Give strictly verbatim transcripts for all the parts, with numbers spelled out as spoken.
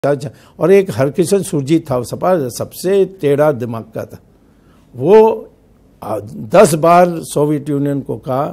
और एक हरकिशन सुरजीत था, सपा सबसे टेढ़ा दिमाग का था। वो दस बार सोवियत यूनियन को कहा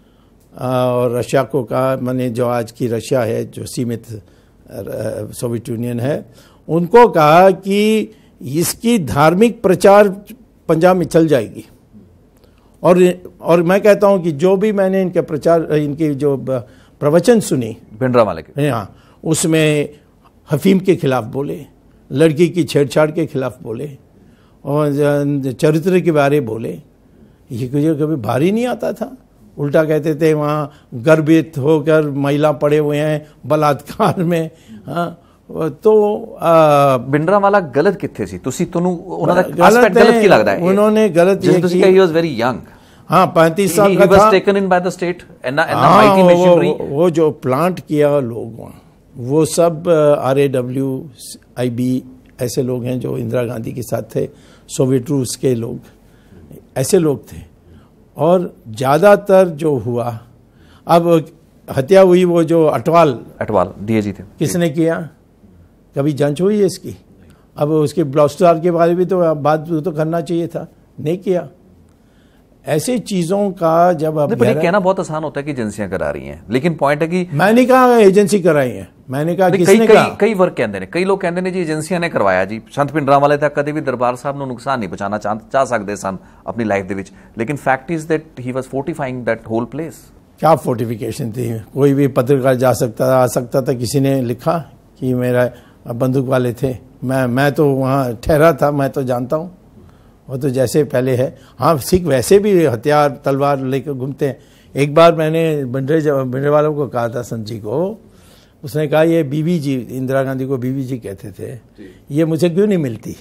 और रशिया को कहा, माने जो आज की रशिया है, जो सीमित सोवियत यूनियन है, उनको कहा कि इसकी धार्मिक प्रचार पंजाब में चल जाएगी। और और मैं कहता हूं कि जो भी मैंने इनके प्रचार, इनकी जो प्रवचन सुनी भिंडरांवाले के, हाँ, उसमें हफीम के खिलाफ बोले, लड़की की छेड़छाड़ के खिलाफ बोले और चरित्र के बारे बोले। ये मुझे कभी भारी नहीं आता था। उल्टा कहते थे वहाँ गर्भित होकर महिला पड़े हुए हैं बलात्कार में। हाँ, तो भिंडरांवाला गलत कितने सी तुसी तनु उन्होंने एस्पेक्ट गलत की लगता है। उन्होंने गलत ये कि ही वाज वेरी यंग। हाँ, पैंतीस साल का था। he was taken in by the state and the mighty machinery। वो जो प्लांट किया लोग वहाँ, वो सब R A W I B ऐसे लोग हैं जो इंदिरा गांधी के साथ थे, सोवियत रूस के लोग, ऐसे लोग थे। और ज़्यादातर जो हुआ, अब हत्या हुई वो जो अटवाल अटवाल डीएजी थे, किसने किया? कभी जांच हुई है इसकी? अब उसके ब्लास्टर के बारे में तो बात तो करना चाहिए था, नहीं किया। ऐसे चीजों का जब अब पर ये कहना बहुत आसान होता है कि एजेंसियां करा रही हैं, लेकिन पॉइंट है कि मैंने कहा एजेंसी कराई है, मैंने कहा किसने कई, कहा? कई कई वर्क कहते हैं, कई लोग कहते हैं जी एजेंसियां ने करवाया जी। संत भिंडरांवाले तक कभी भी दरबार साहब ਨੂੰ ਨੁਕਸਾਨ नहीं पहुंचाना चाह सकते सन अपनी लाइफ ਦੇ ਵਿੱਚ, लेकिन fact is that he was fortifying that whole place. क्या फोर्टिफिकेशन थी? कोई भी पत्रकार जा सकता था, आ सकता था। किसी ने लिखा कि मेरा बंदूक वाले थे, मैं मैं तो वहाँ ठहरा था, मैं तो जानता हूँ। वो तो जैसे पहले है। हाँ, सिख वैसे भी हथियार तलवार लेकर घूमते हैं। एक बार मैंने भिंडरे भिंडरे वालों को कहा था, संत जी को, उसने कहा ये बीबी जी, इंदिरा गांधी को बीबी जी कहते थे, ये मुझे क्यों नहीं मिलती?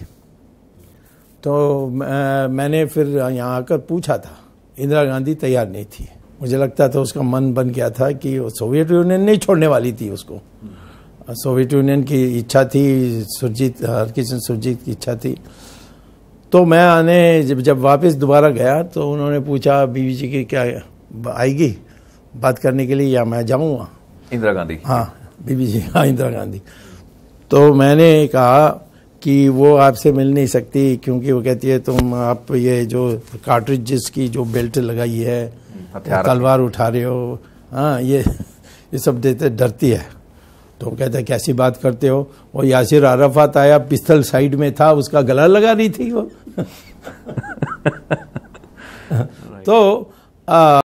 तो मैंने फिर यहाँ आकर पूछा था, इंदिरा गांधी तैयार नहीं थी। मुझे लगता था उसका मन बन गया था कि सोवियत यूनियन नहीं छोड़ने वाली थी उसको। सोवियत यूनियन की इच्छा थी, सुरजीत हरकिशन सुरजीत की इच्छा थी। तो मैं आने जब जब वापस दोबारा गया तो उन्होंने पूछा बीबी जी की क्या आएगी बात करने के लिए या मैं जाऊँगा? इंदिरा गांधी? हाँ, बीबी जी, हाँ, इंदिरा गांधी। तो मैंने कहा कि वो आपसे मिल नहीं सकती, क्योंकि वो कहती है तुम आप ये जो कार्ट्रिजेस की जो बेल्ट लगाई है, तलवार उठा रहे हो, हाँ, ये ये सब देते, डरती है। तो कहते हैं कैसी बात करते हो? वो यासिर अराफात आया, पिस्तल साइड में था, उसका गला लगा रही थी वो। तो आ,